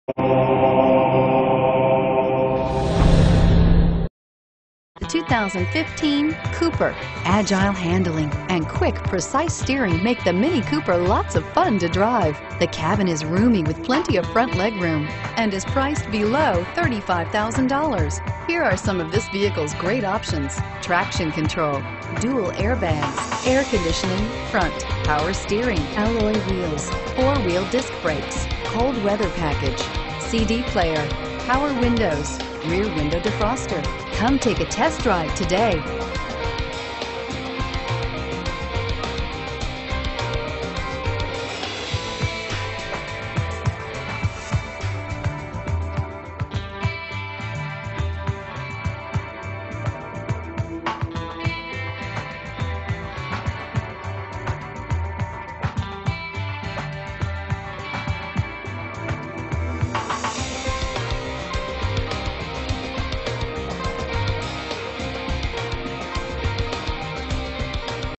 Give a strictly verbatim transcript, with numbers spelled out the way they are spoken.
The two thousand fifteen Cooper. Agile handling and quick, precise steering make the Mini Cooper lots of fun to drive. The cabin is roomy with plenty of front legroom and is priced below thirty-five thousand dollars. Here are some of this vehicle's great options: traction control, dual airbags, air conditioning, front, power steering, alloy wheels, four-wheel disc brakes, cold weather package, C D player, power windows, rear window defroster. Come take a test drive today.